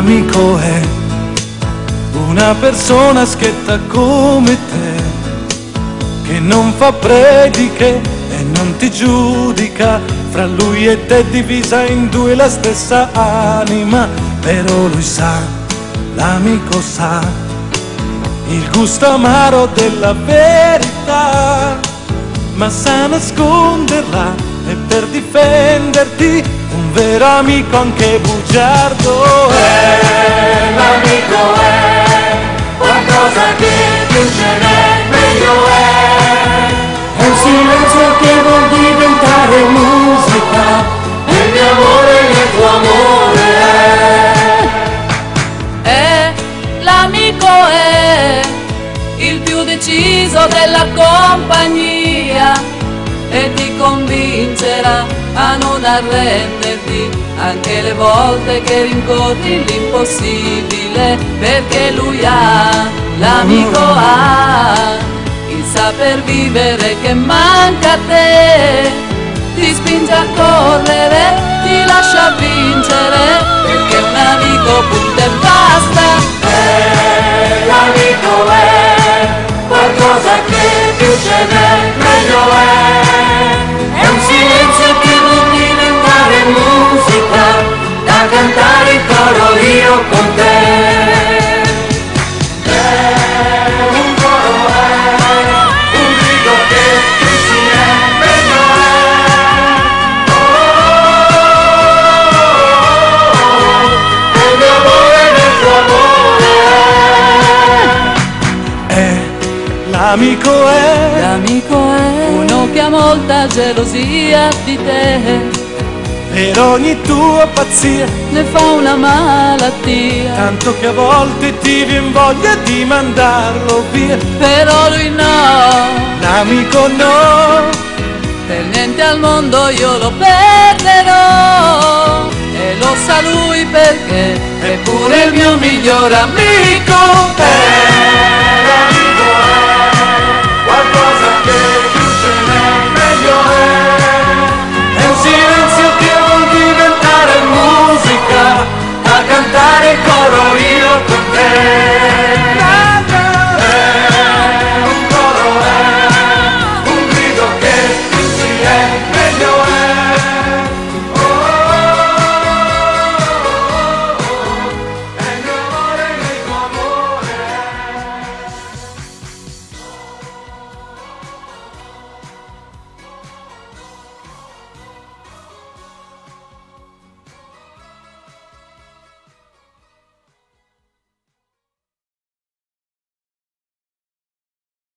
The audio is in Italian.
L'amico è una persona schietta come te, che non fa prediche e non ti giudica. Fra lui e te divisa in due la stessa anima, però lui sa, l'amico sa, il gusto amaro della verità, ma sa nasconderla e per difenderti un vero amico anche bugiardo è. L'amico è qualcosa che più ce n'è, meglio è un silenzio che vuol diventare musica, e mio amore nel tuo amore è. L'amico è il più deciso della compagnia e ti convincerà a non arrenderti anche le volte che rincorri l'impossibile, perché lui ha, l'amico ha il saper vivere che manca a te, ti spinge a correre, ti lascia vincere, perché un amico punta e basta. L'amico è qualcosa che più ce n'è, meglio è un silenzio che vuol diventare musica, da cantare in coro io con te. Un coro è un grido che più ci è, meglio è il mio amore nel tuo amore è. L'amico è, L'amico è uno che ha molta gelosia di te, per ogni tua pazzia, ne fa una malattia, tanto che a volte ti vien voglia di mandarlo via. però lui no, L'amico no, per niente al mondo io lo perderò, e lo sa lui perché è pure il mio miglior amico. L'amico è qualcosa che